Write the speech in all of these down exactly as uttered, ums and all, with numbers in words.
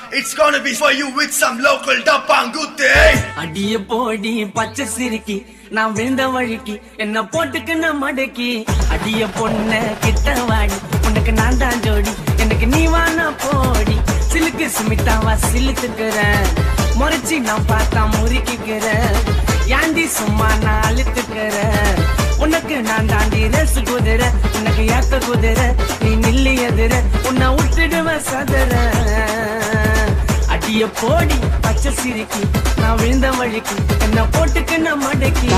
it's gonna be for you with some local dapangutte. அடிய போடி பச்சை சிரிக்கி நான் விழுந்த வழிக்கு என்ன போட்டுக்குன்னு மடக்கி அடிய பொண்ண கிட்ட வாடி உனக்கு நான் தான் ஜோடி எனக்கு நீ வானா போடி சிலுக்கு சுமிட்டாவா சிலுத்துக்கிற முறைச்சி நான் பார்த்தா முறுக்கிக்கிற ஏண்டி சும்மா நான் அழுத்துக்கிற உனக்கு நான் தாண்டி ரசு குதிர உனக்கு ஏத்த குதிர நீ நில்லி எதிர உன்னை விட்டுடுவ சதுர அடிய போடி பச்சை சிரிக்கி நான் விழுந்த வழிக்கு என்ன போட்டுக்கு நான் மடக்கி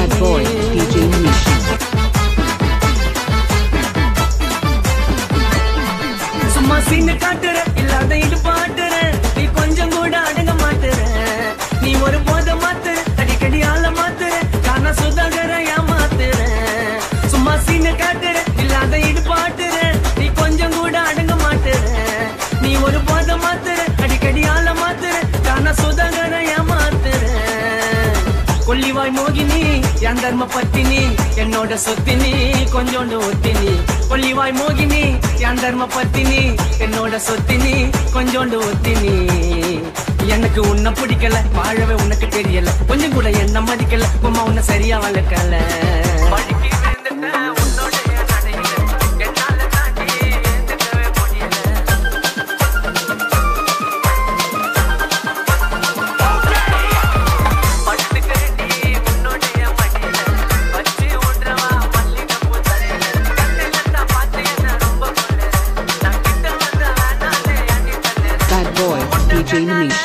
சும்மா சீனு காட்டுற இல்லாத இது பாட்டுற நீ கொஞ்சம் கூட அடங்க மாட்டுற நீ ஒரு போத மாத்துற அடிக்கடி ஆள மாத்துற காண சுதாகர ஏமாத்துற சும்மா சீனு காட்டுற இல்லாத இது பாட்டுற நீ கொஞ்சம் கூட அடங்க மாட்டுற நீ ஒரு போத மாத்துற அடிக்கடி ஆள மாத்துற காண சுதாகர ஏமாத்துற கொல்லிவாய் மோகினி என் தர்ம பத்தினி என்னோட சொத்தினி கொஞ்சோண்டு ஒத்தினி கொல்லிவாய் மோகினி என் தர்ம பத்தினி என்னோட சொத்தினி கொஞ்சோண்டு ஒத்தினி எனக்கு உன்னை பிடிக்கல வாழவே உனக்கு தெரியல கொஞ்சம் கூட என்ன மதிக்கல உமா உன்னை சரியா வளர்க்கல D J Manish.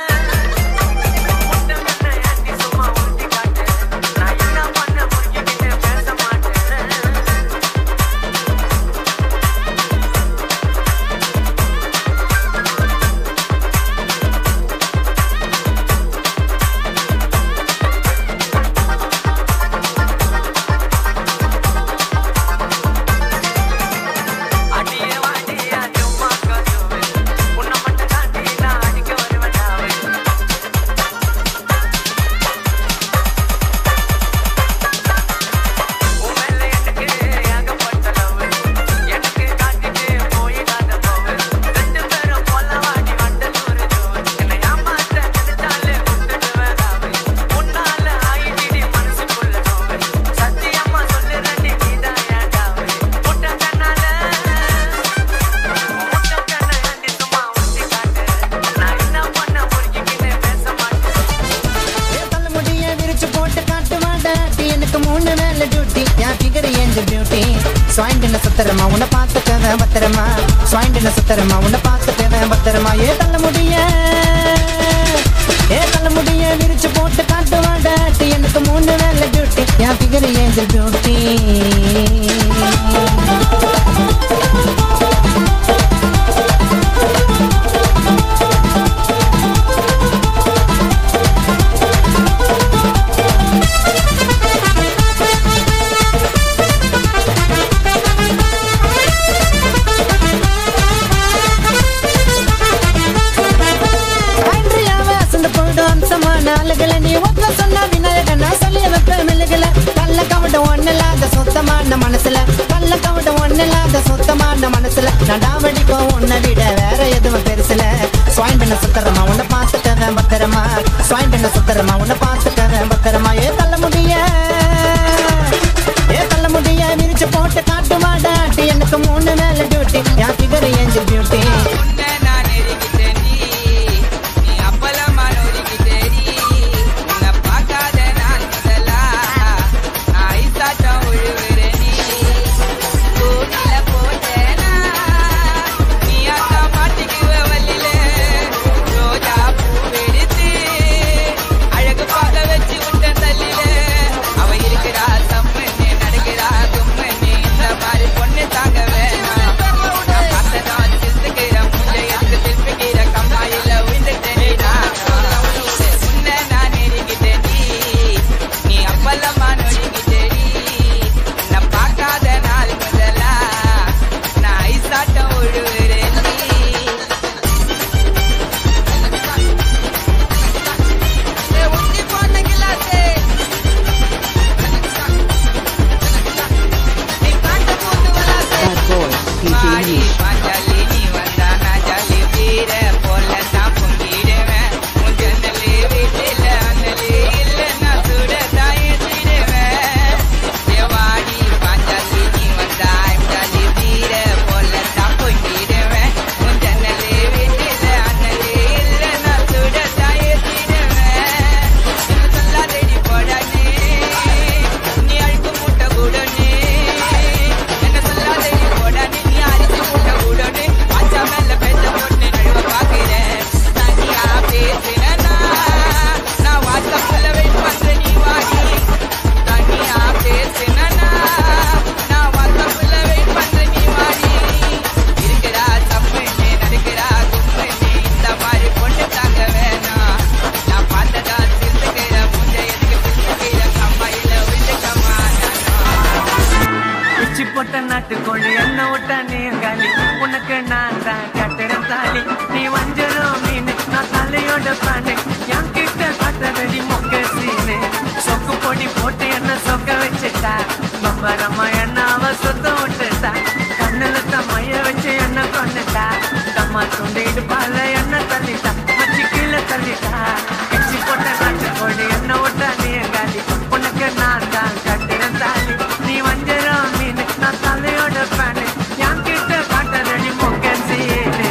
Swindin Satarama, una pata, Batarama, Swindin Satarama, una pata, Batarama, Yetalamudia, Yetalamudia, Virch Port, Katavada, and the moon and the duty, Ya figure angel beauty. மனசுல கள்ள கவட ஒண்ணலாத சுத்தமான மனசுல நடாவடி போ உன்னை விட வேற எதுவும் பெருசுல ஸ்வைன் பண்ண சுத்தரமா உன்னை பார்த்துக்கவேன் பத்திரமா ஸ்வைன் பண்ண சுத்தரமா உன்னை பார்த்துக்கவேன் பத்திரமா ஏ தள்ள முடிய ஏ தள்ள முடிய விரிச்சு போட்டு காட்டு மாடாட்டி எனக்கு மூணு மேல டியூட்டி என் ஃபிகர் ஏஞ்சல் பியூட்டி Go தலையோட பேனு என் கிட்ட காட்டடி மொக்க சீனு சொக்கு பொடி போட்டு என்ன சொக்க வச்சுட்டா பம்பரமா என்ன அவ சொத்த விட்டுட்டா கண்ணுல தம்மைய வச்சு என்ன கொண்டுட்டா தம்மா துண்டிட்டு பால என்ன தள்ளிட்டா மச்சி கீழே தள்ளிட்டா கட்சி போட்ட நாட்டு கோடி என்ன விட்டா நீ எங்காலி உனக்கு நான் தான் கட்டுறேன் தாலி நீ வஞ்சரம் மீன் நான் தலையோட பேனு என் கிட்ட காட்டடி மொக்க சீனு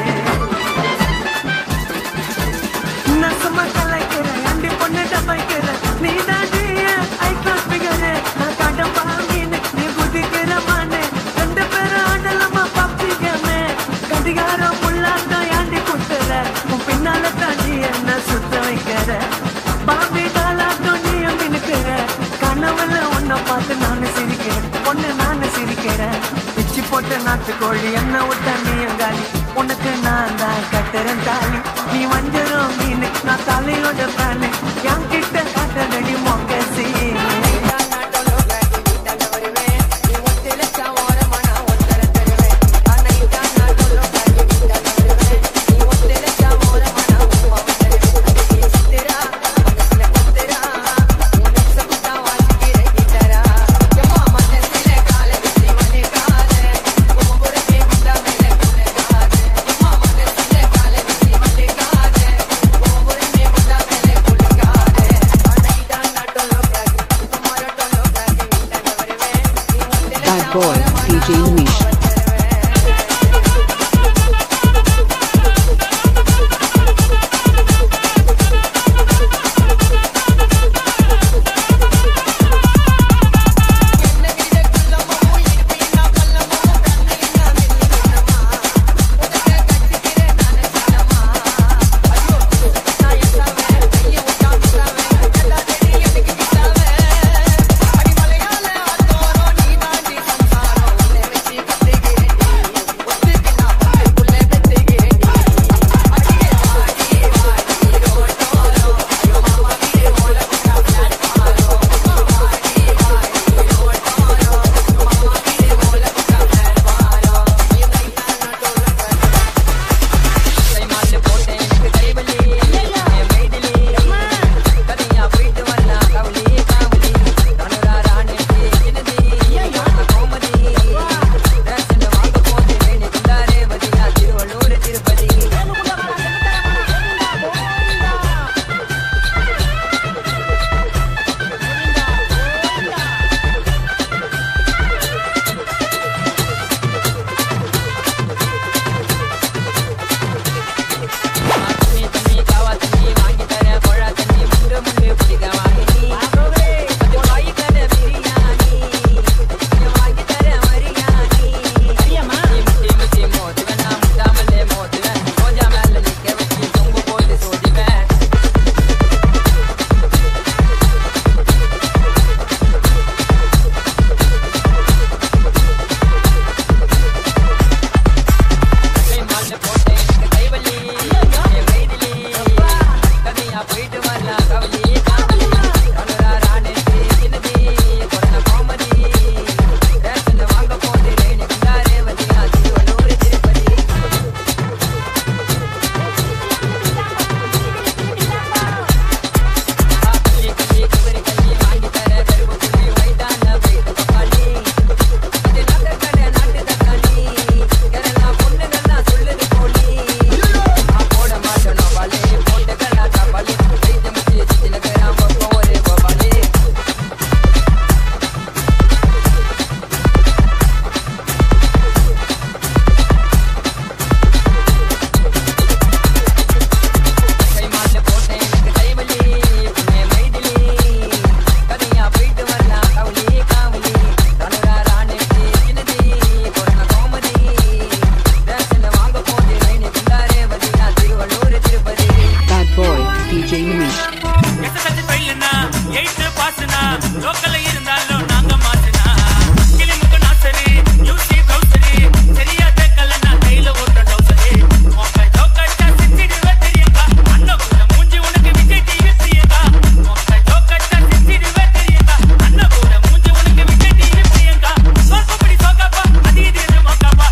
நான் சும்மா கலைக்கிறேன் அண்டி பொண்ணு டப்பாய்க்கிறேன் நீ தாண்டி ஐ கிளாஸ் பிகரு நான் காட்டம் பாமீனு நீ புதிக்கிற மானு ரெண்டு பேரும் ஆடலாமா பாப்பிக்கமே கடிகாரம் புள்ளாட்டம் ஏண்டி குத்துற உன் பின்னால தாண்டி என்ன சுத்த வைக்கிற பாம்பி தாளாட்டம் நீ மினுக்கிற கனவுல உன்னை பார்த்து நானு சிரிக்கிறேன் பொண்ணு நானு சிரிக்கிறேன் பிச்சு போட்ட நாட்டுக்கோழி என்ன விட்டா நீ எங்காலி உனக்கு நான் தான் கட்டுறேன் தாலி நீ வஞ்சரம் மீன் நான் தலையோட பேனு என் கிட்ட காட்டடி மொக்க Seenu Boy, D J Luis.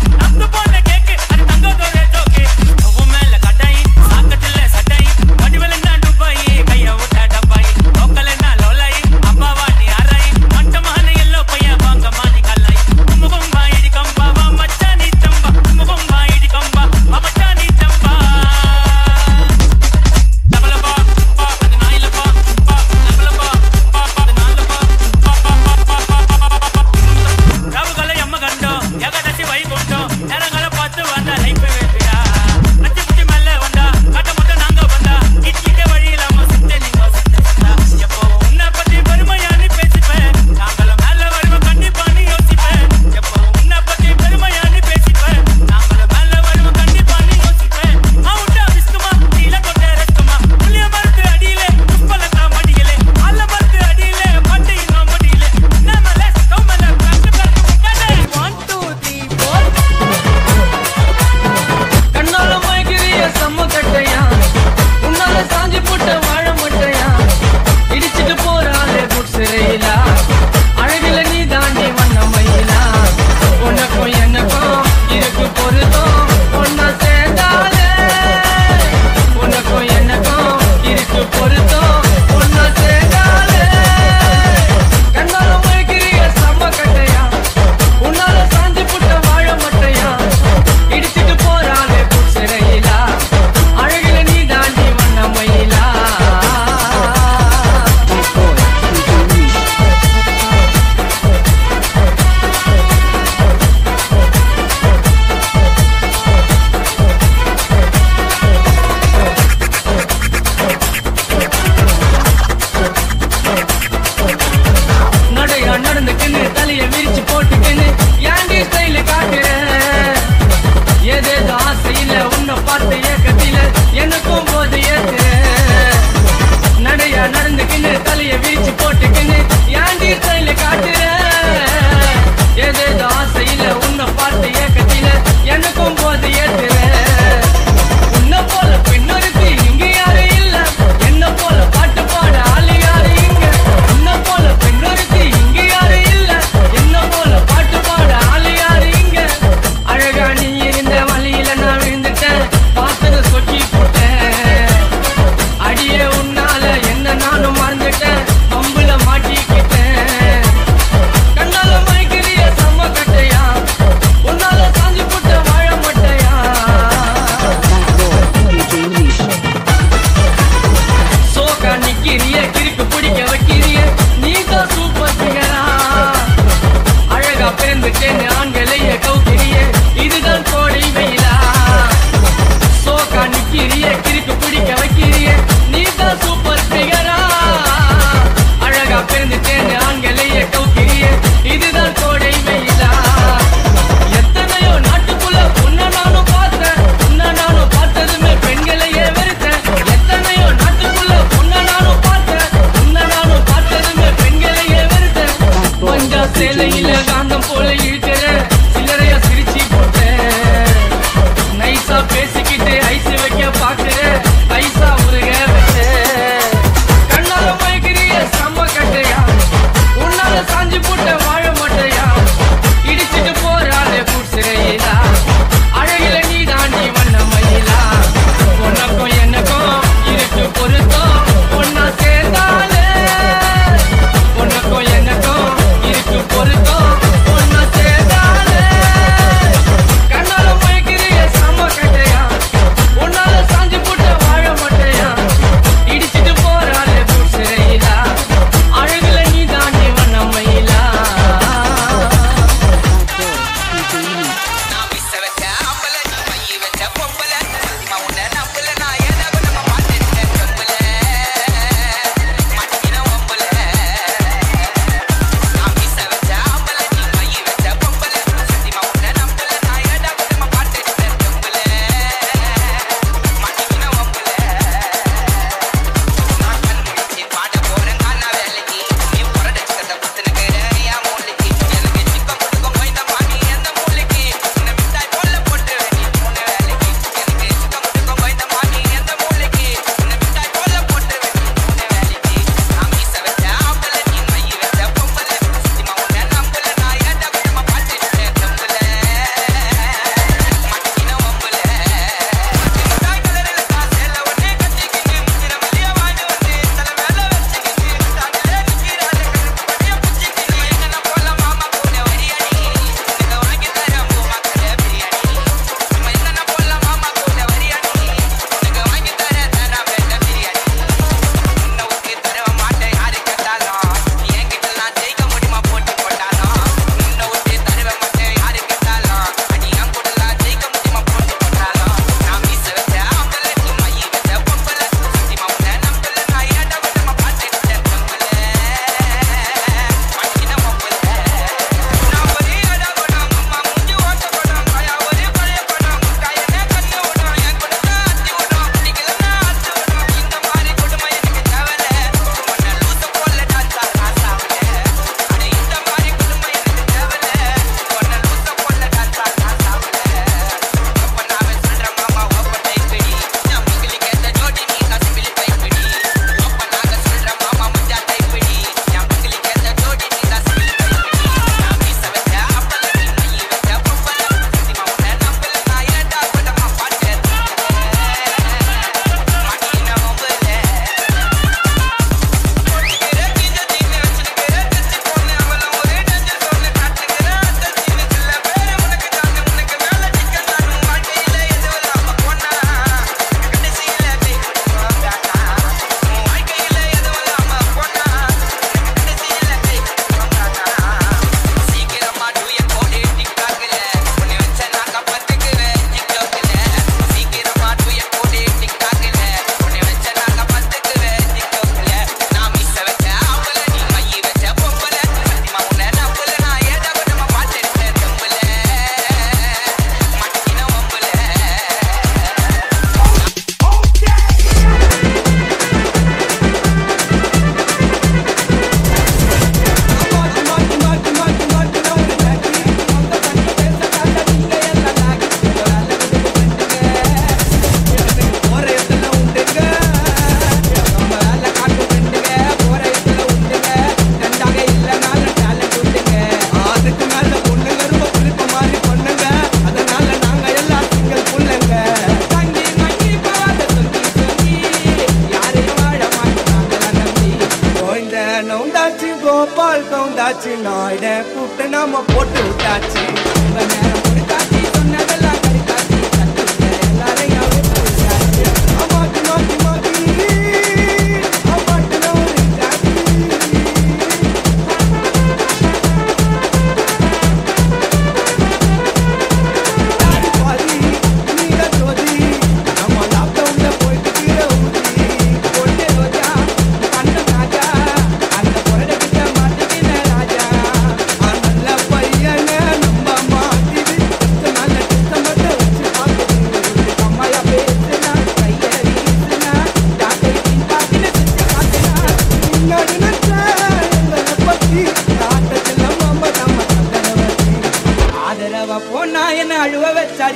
Vadivel பிறந்துட்டேன்னு ஆண்களைய கௌகிரிய இதுதான் கோடை வெயிலா சோக்கா நிக்கிறிய கிறுக்கு பிடிக்க வைக்கிறிய நீதான் சூப்பர் பிகரா அழகா பிறந்துட்டேன்னு ஆண்களைய கௌகிரிய இதுதான் கோடை வெயிலா எத்தனையோ நாட்டுக்குள்ள உன்ன நானும் பார்த்தேன் உன்ன நானும் பார்த்ததுமே பெண்களையே வெறுத்தேன் எத்தனையோ நாட்டுக்குள்ள உன்ன நானும் பார்த்தேன் உன்ன நானும் பார்த்ததுமே பெண்களையே வெறுத்தேன் மஞ்சா சேலையில காந்தம் போல இழுக்கிற சில்லறையா சிரிச்சு போட்டேன் நைசா பேசிக்கிட்டு ஐஸ் வைக்க பாக்குற ஐசா உருக வச்சேன் கண்ணால மயக்கிறிய செம்ம கட்டையா உன்னால சாஞ்சு போட்ட வாழ மாட்டையா இடிச்சிட்டு போறாளே கூட்சிறையிலா அழகில நீ தாண்டி வண்ண மயிலா உனக்கும் எனக்கும் இருக்கு பொருத்தம் ஒன்னா சேர்ந்தாலே உனக்கும் எனக்கும் இருக்கு பொருத்தம் ஒன்னா சேர்ந்தாலே கண்ணால மயக்கிறிய செம்ம கட்டையா உன்னால சாஞ்சு போட்ட வாழ மாட்டையா இடிச்சிட்டு போறாளே கூட்சிறையிலா அழகில நீ தாண்டி வண்ண மயிலா கோபால் கவுண்டாச்சு நாயிட கூட்ட நாம போட்டு விட்டாச்சு நேரம் கொடுத்தாச்சு சொன்னதெல்லாம் கடித்தாச்சு எல்லாரையும் அம்மாட்டி மாட்டி மாட்டி அம்மாட்டு நோரி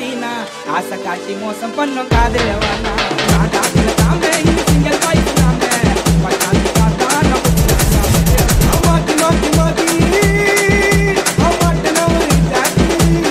வீணா ஆசை காட்டி மோசம் பண்ணும் காதல வானா நான் காதல தாமே இந்த சிங்கிள் பாய்ஸ் நாமே பட்டாளி காத்தா நம்ம மாத்தி மாத்தி மாத்தி அம்மாட்ட நான் ஒரு jockey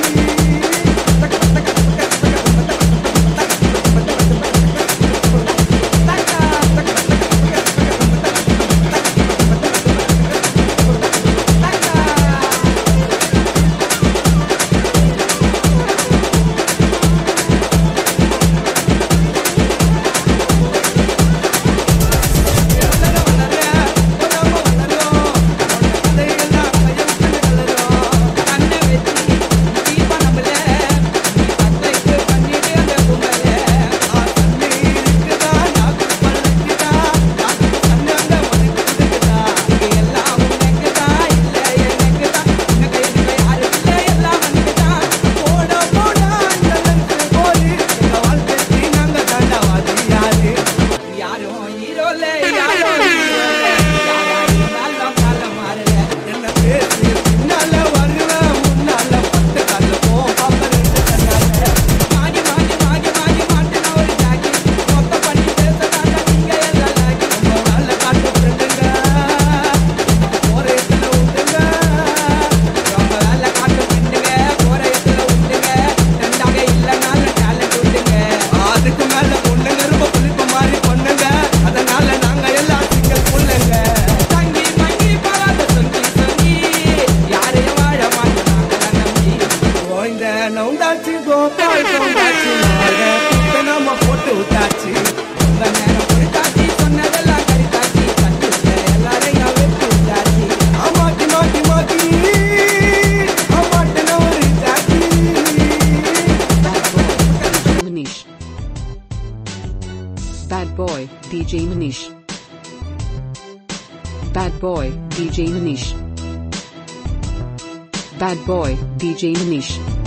Bad boy, D J Manish. Bad boy, D J Manish. Bad boy, D J Manish.